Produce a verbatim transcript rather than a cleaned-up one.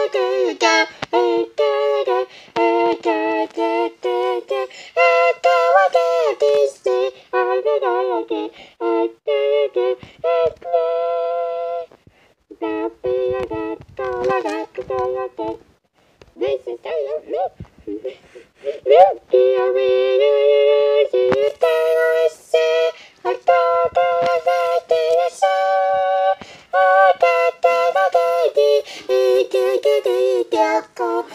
This is Look, you're really, you can say, I thought I got the show. I got the baby, you do the